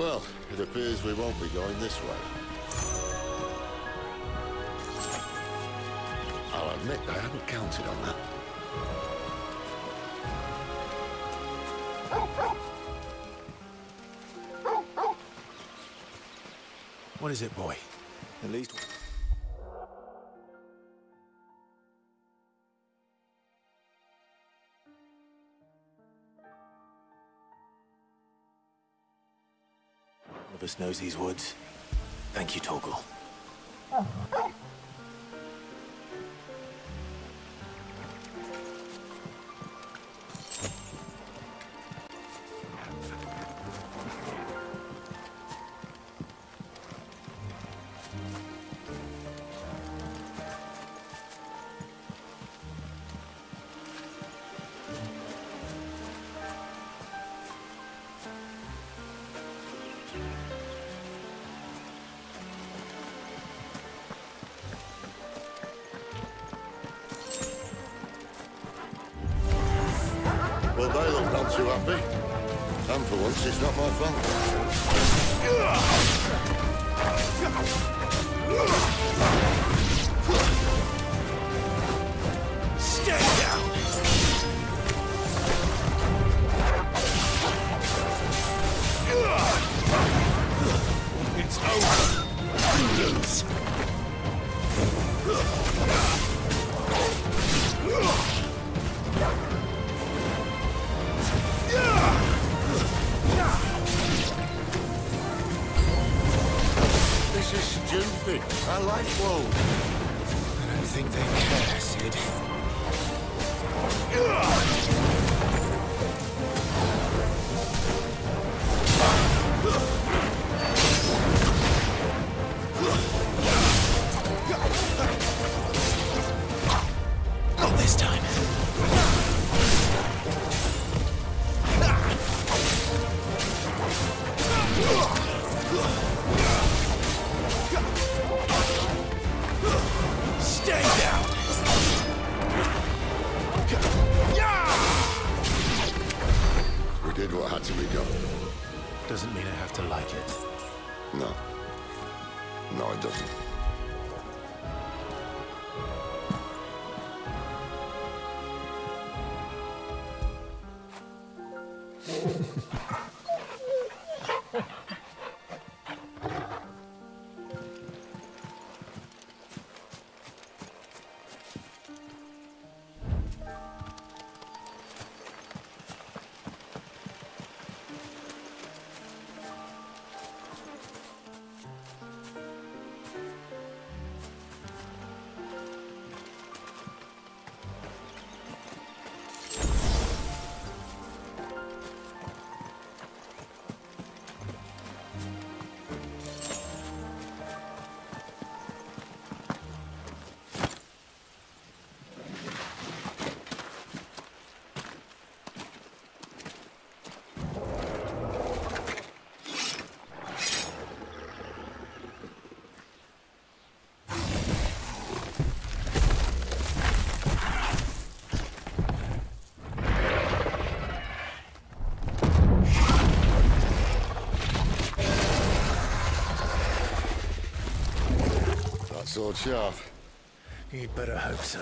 Well, it appears we won't be going this way. I'll admit I hadn't counted on that. What is it, boy? At least... None of us knows these woods. Thank you, Torgal. Well, they look not too happy. And for once, it's not my fault. Stay down! It's over. Lose. This is stupid. I like woe. I don't think they care, Sid. Not this time. Stay down! We did what had to be done. Doesn't mean I have to like it. No. No, it doesn't. Sword sharp. You'd better hope so.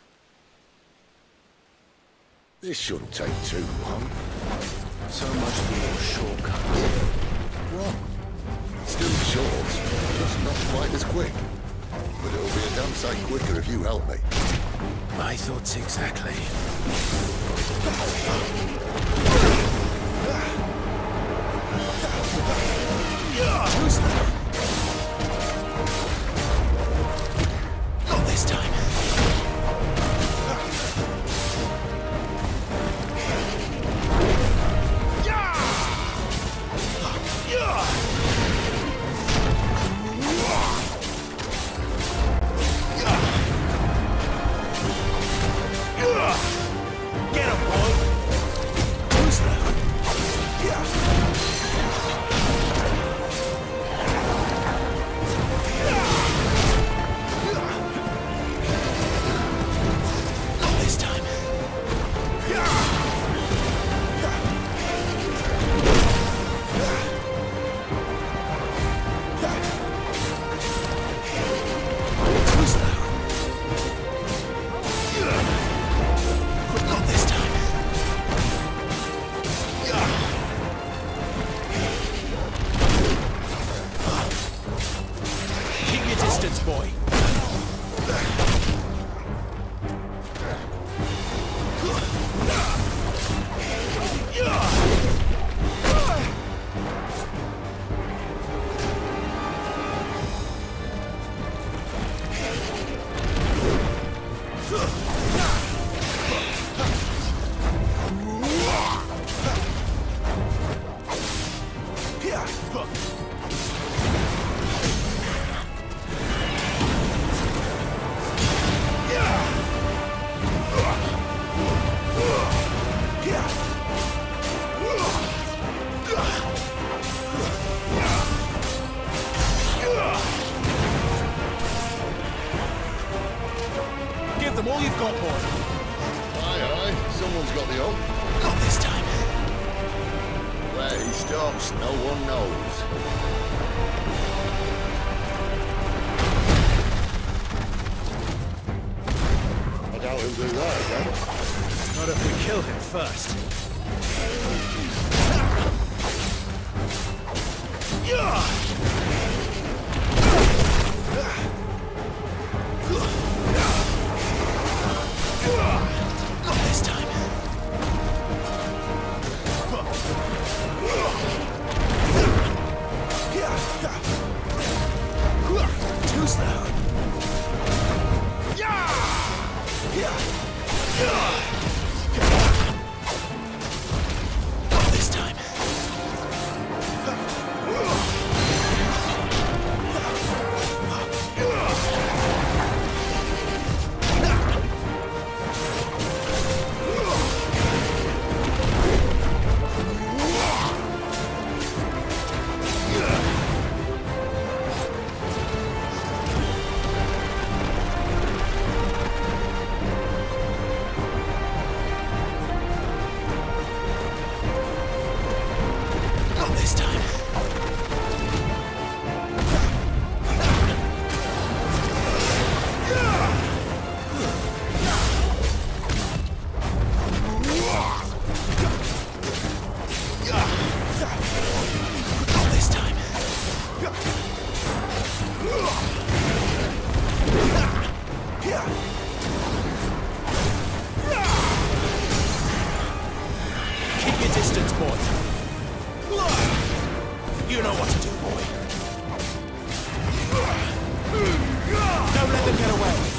This shouldn't take too long. So much for your shortcut. What? Still short, just not quite as quick. But it'll be a damn sight quicker if you help me. My thoughts exactly. Who's that? Not this time. Get him, boy! Who's that? distance, boy. Give them all you've got, boy. Aye, aye. Someone's got the hope. Not this time. Where he stops, no one knows. I doubt he'll do that again. Not if we kill him first. Not this time. Too slow. Not this time. Not this time. Not this time. Keep your distance, boy. You know what to do, boy. Don't let them get away.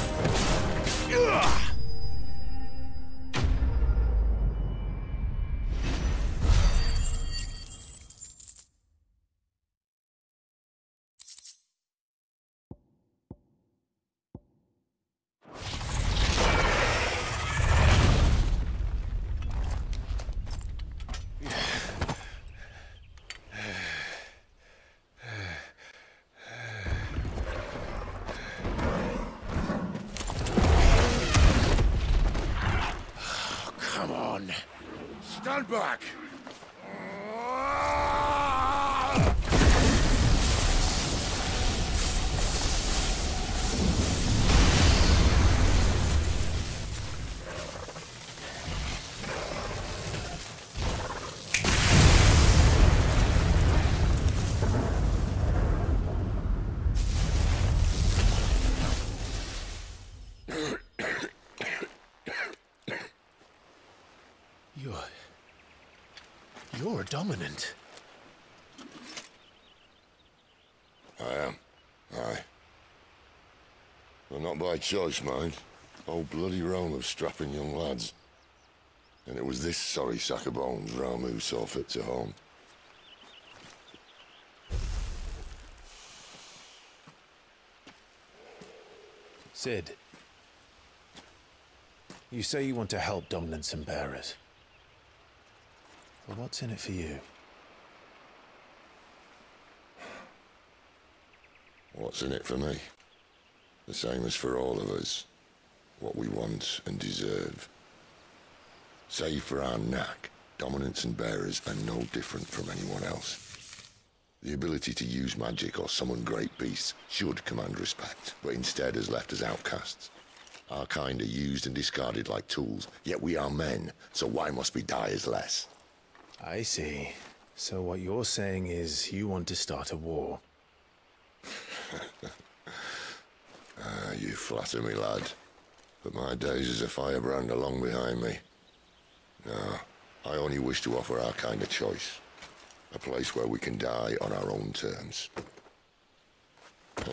Come on. Stand back! You're a dominant. I am. Aye. But not by choice, mind. Whole bloody realm of strapping young lads. And it was this sorry sack of bones Ramu saw fit to home. Sid, you say you want to help dominants and bearers. But what's in it for you? What's in it for me? The same as for all of us. What we want and deserve. Save for our knack, dominants and bearers are no different from anyone else. The ability to use magic or summon great beasts should command respect, but instead has left us outcasts. Our kind are used and discarded like tools, yet we are men, so why must we die as less? I see. So what you're saying is you want to start a war. You flatter me, lad. But my days as a firebrand are long behind me. No, I only wish to offer our kind of choice. A place where we can die on our own terms. Huh?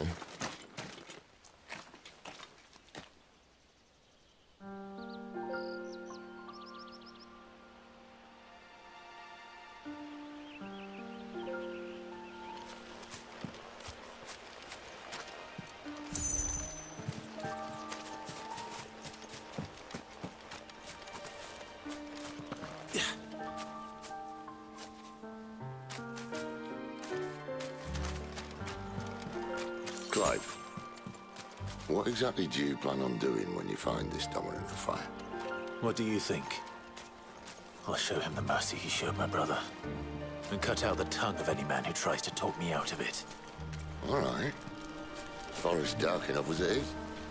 Clive, what exactly do you plan on doing when you find this dominant for fire? What do you think? I'll show him the mercy he showed my brother. And cut out the tongue of any man who tries to talk me out of it. All right. Forest dark enough as it is.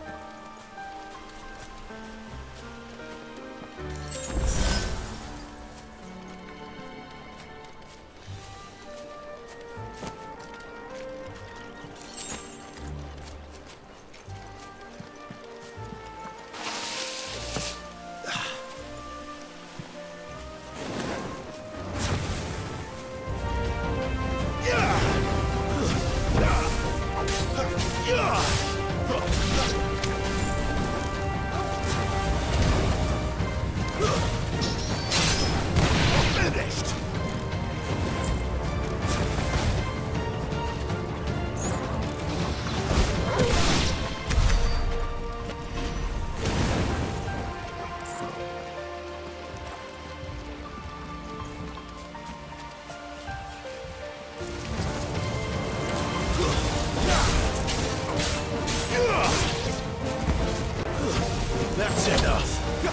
That's enough.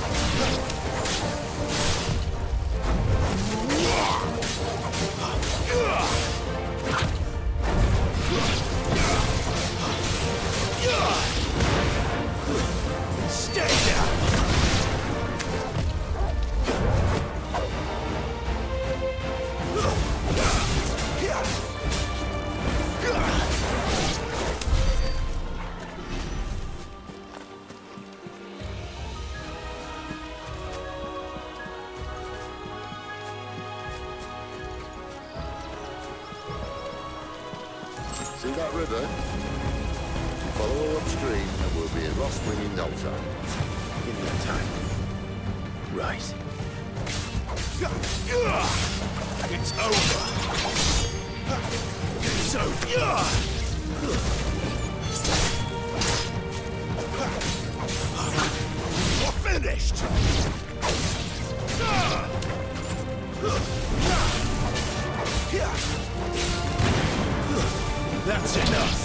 Stay down. See that river? Follow her upstream and we'll be in Ross Spring in no time. Give me that time. Right. It's over. You're finished. That's enough.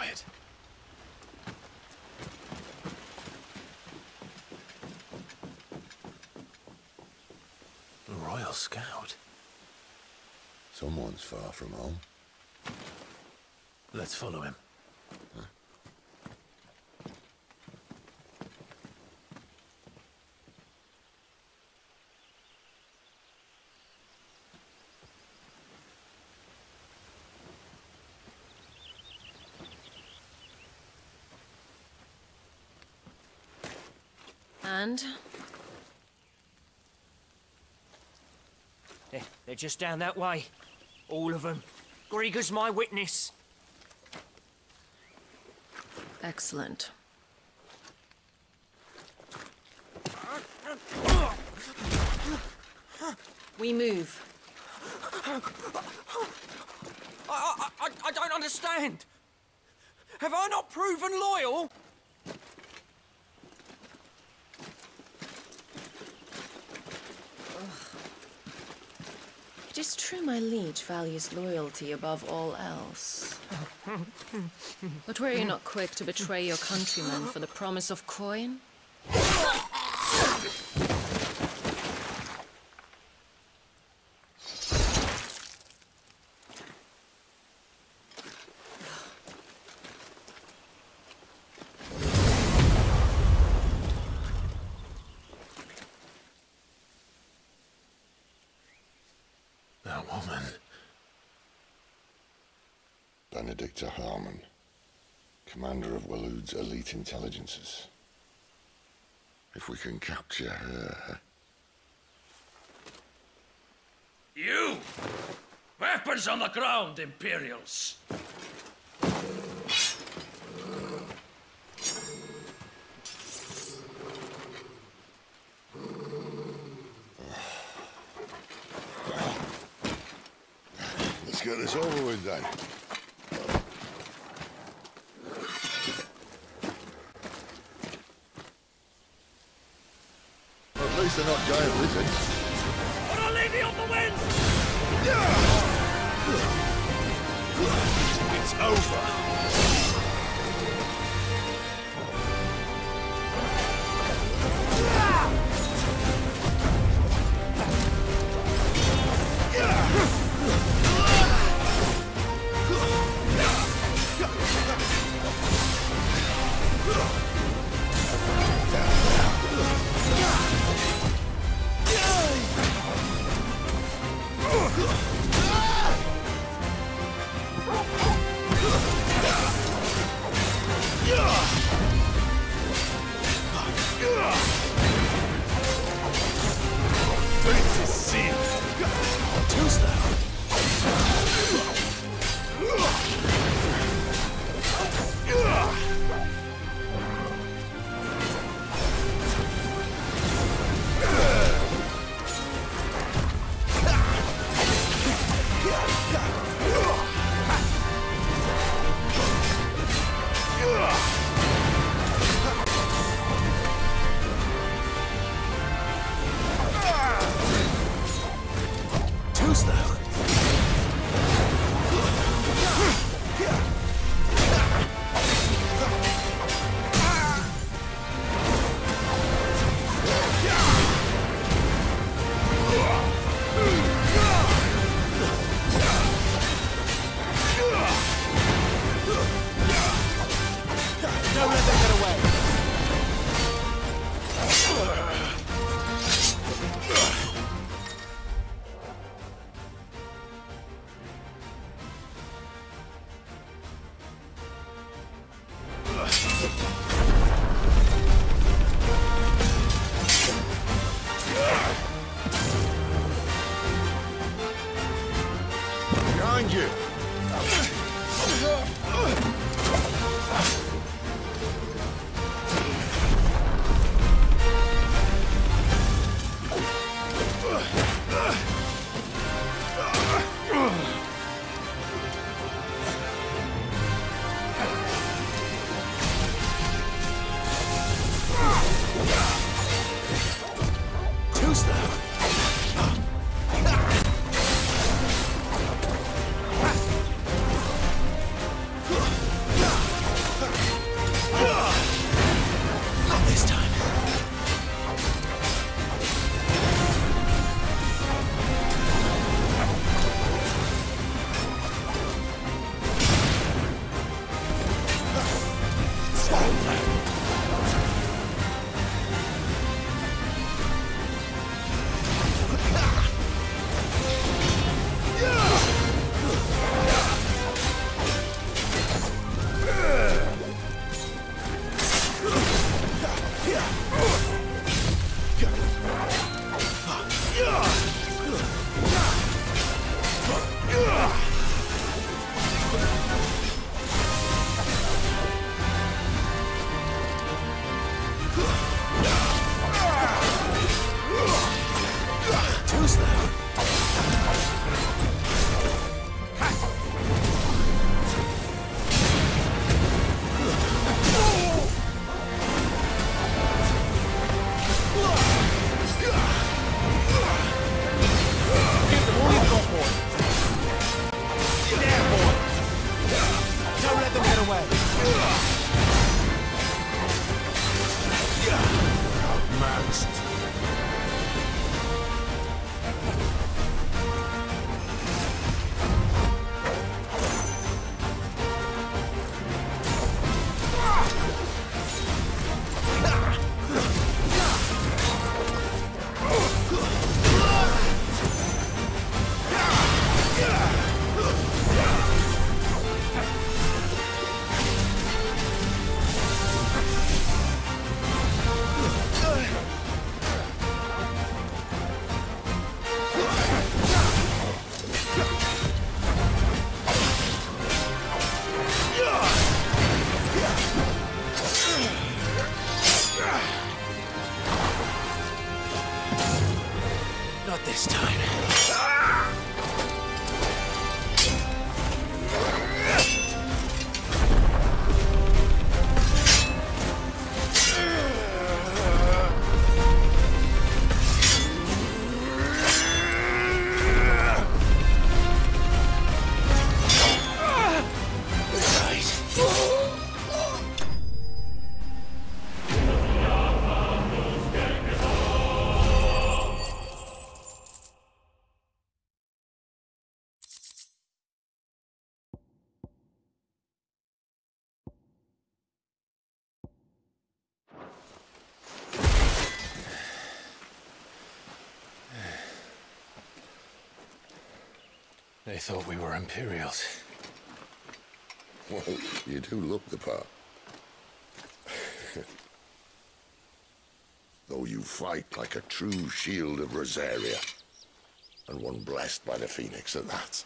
it. A Royal Scout. Someone's far from home. Let's follow him. Huh? And? They're just down that way. All of them. Grieger's my witness. Excellent. We move. I don't understand. Have I not proven loyal? It is true my liege values loyalty above all else. But were you not quick to betray your countrymen for the promise of coin? That woman. Benedicta Harmon, commander of Waloed's elite intelligences. If we can capture her... You! Weapons on the ground, Imperials! Let's get this over with then. At least they're not giant lizards. Put a lady on the wind! It's over. this time. They thought we were Imperials. Well, you do look the part. Though you fight like a true shield of Rosaria. And one blessed by the Phoenix at that.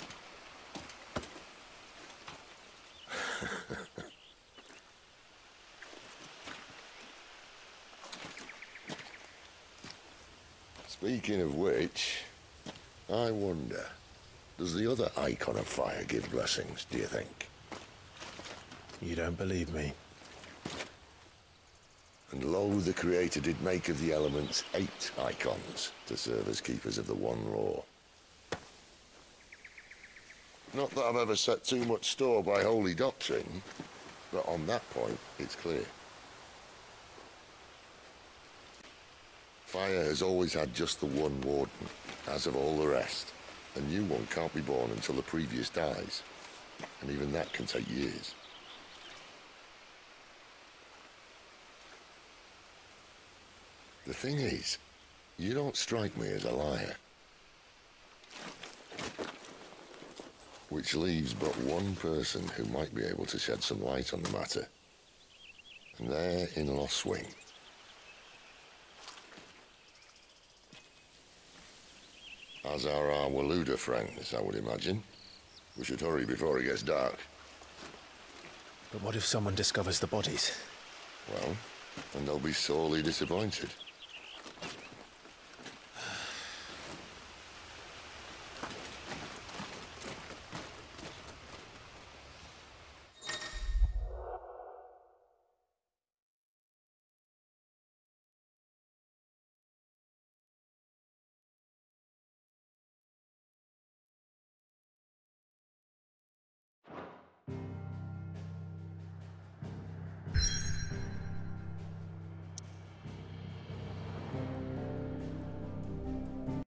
Speaking of which, I wonder, does the other icon of fire give blessings, do you think? You don't believe me? And lo, the Creator did make of the elements 8 icons to serve as keepers of the one law. Not that I've ever set too much store by holy doctrine, but on that point, it's clear. Fire has always had just the one warden, as of all the rest. A new one can't be born until the previous dies, and even that can take years. The thing is, you don't strike me as a liar. Which leaves but one person who might be able to shed some light on the matter. And they're in Lost Swing. As are our Waluda friends, I would imagine. We should hurry before it gets dark. But what if someone discovers the bodies? Well, and they'll be sorely disappointed.